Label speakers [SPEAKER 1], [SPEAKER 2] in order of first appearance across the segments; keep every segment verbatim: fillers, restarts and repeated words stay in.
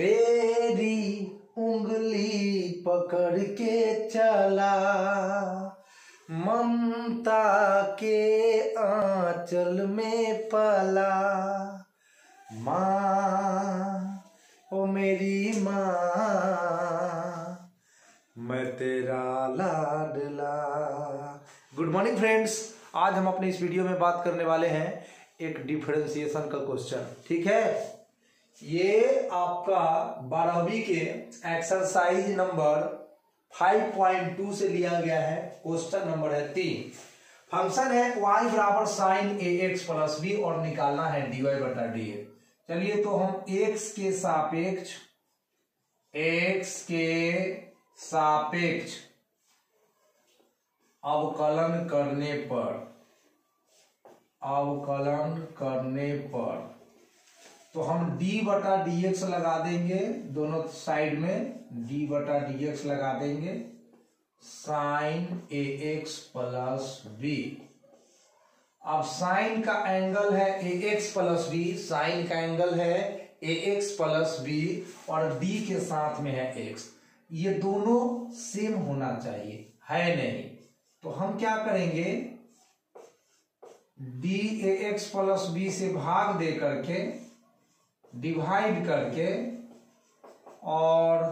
[SPEAKER 1] तेरी उंगली पकड़ के चला, ममता के आंचल में पला। माँ ओ मेरी माँ, मैं तेरा लाडला। गुड मॉर्निंग फ्रेंड्स, आज हम अपने इस वीडियो में बात करने वाले हैं एक डिफरेंशिएशन का क्वेश्चन। ठीक है, ये आपका बारहवीं के exercise number five point two से लिया गया है। क्वेश्चन नंबर है तीन। फंक्शन है y बराबर sine a x plus b और निकालना है डी वाई बटा डी ए। चलिए तो हम x के सापेक्ष x के सापेक्ष अवकलन करने पर अवकलन करने पर तो हम d बटा डी एक्स लगा देंगे, दोनों साइड में d बटा डी एक्स लगा देंगे, sine a x plus b. अब साइन का एंगल है a x plus b, sine का एंगल है ए एक्स प्लस बी और b के साथ में है x। ये दोनों सेम होना चाहिए, है नहीं। तो हम क्या करेंगे, d a x plus b से भाग दे करके, डिवाइड करके और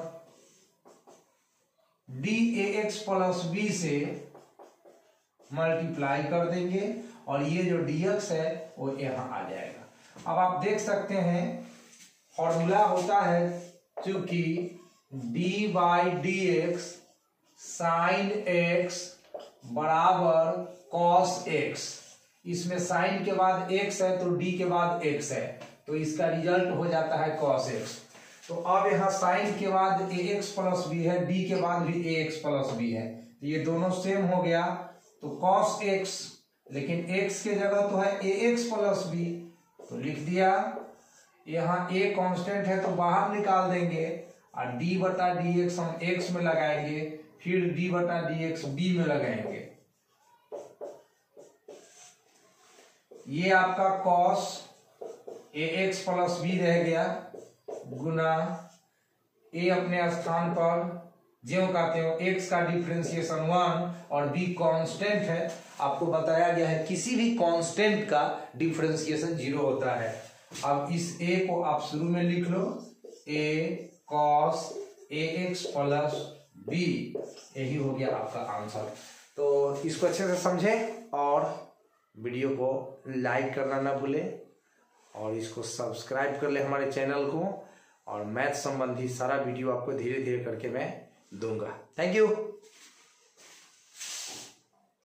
[SPEAKER 1] d a x plus b से मल्टीप्लाई कर देंगे और ये जो dx है वो यहां आ जाएगा। अब आप देख सकते हैं फॉर्मूला होता है, चूंकि d by d x sine x बराबर कॉस एक्स, इसमें साइन के बाद x है तो d के बाद x है, तो इसका रिजल्ट हो जाता है कॉस एक्स। तो अब यहाँ साइन के बाद ए एक्स प्लस बी है, डी के बाद भी ए एक्स प्लस बी है, तो ये दोनों सेम हो गया। तो कॉस एक्स, लेकिन x के जगह तो है ए एक्स प्लस बी, तो लिख दिया। यहाँ a कांस्टेंट है तो बाहर निकाल देंगे और d बटा डी एक्स हम x में लगाएंगे, फिर d बटा डी एक्स b में लगाएंगे। ये आपका cos a x plus b रह गया, गुना a अपने स्थान पर ज्यों का त्यों, x का डिफरेंशिएशन वन और b कांस्टेंट है। आपको बताया गया है किसी भी कांस्टेंट का डिफरेंशिएशन जीरो होता है। अब इस a को आप शुरू में लिख लो, a cos a x plus b, यही हो गया आपका आंसर। तो इसको अच्छे से समझें और वीडियो को लाइक करना ना भूलें और इसको सब्सक्राइब कर ले हमारे चैनल को, और मैथ संबंधी सारा वीडियो आपको धीरे धीरे करके मैं दूंगा। Thank you.